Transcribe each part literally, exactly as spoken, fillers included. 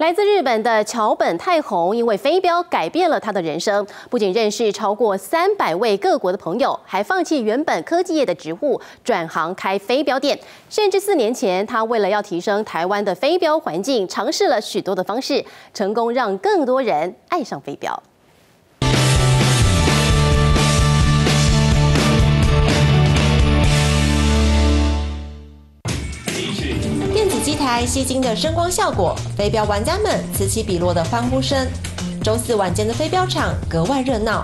来自日本的桥本太宏，因为飞镖改变了他的人生，不仅认识超过三百位各国的朋友，还放弃原本科技业的职务，转行开飞镖店。甚至四年前，他为了要提升台湾的飞镖环境，尝试了许多的方式，成功让更多人爱上飞镖。 电子机台吸睛的声光效果，飞镖玩家们此起彼落的欢呼声。周四晚间的飞镖场格外热闹。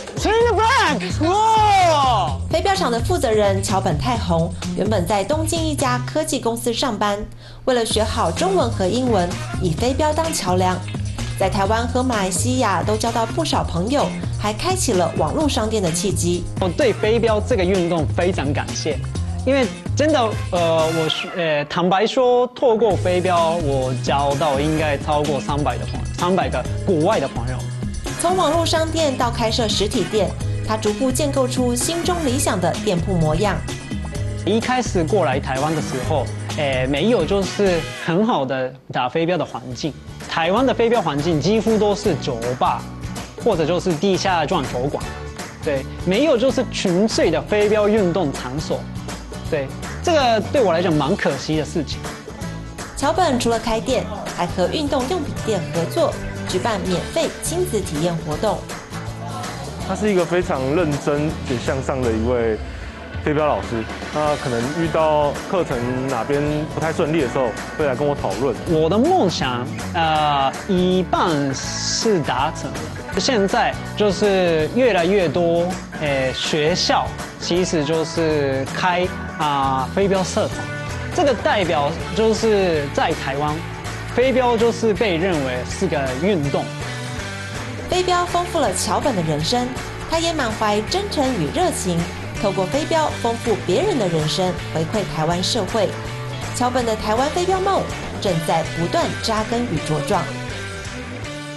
哇！飞镖场的负责人桥本太宏原本在东京一家科技公司上班，为了学好中文和英文，以飞镖当桥梁，在台湾和马来西亚都交到不少朋友，还开启了网络商店的契机。 我对飞镖这个运动非常感谢。 因为真的，呃，我呃，坦白说，透过飞镖，我交到应该超过三百的朋友，三百个国外的朋友。 从网络商店到开设实体店，他逐步建构出心中理想的店铺模样。 一开始过来台湾的时候，呃，没有就是很好的打飞镖的环境。台湾的飞镖环境几乎都是酒吧，或者就是地下撞球馆，对，没有就是纯粹的飞镖运动场所。 对，这个对我来讲蛮可惜的事情。 桥本除了开店，还和运动用品店合作，举办免费亲子体验活动。 他是一个非常认真且向上的一位飞镖老师。他可能遇到课程哪边不太顺利的时候，会来跟我讨论。 我的梦想，呃，一半是达成了。现在就是越来越多，呃，学校其实就是开。 啊，飞镖社团，这个代表就是在台湾，飞镖就是被认为是个运动。 飞镖丰富了桥本的人生，他也满怀真诚与热情，透过飞镖丰富别人的人生，回馈台湾社会。桥本的台湾飞镖梦正在不断扎根与茁壮。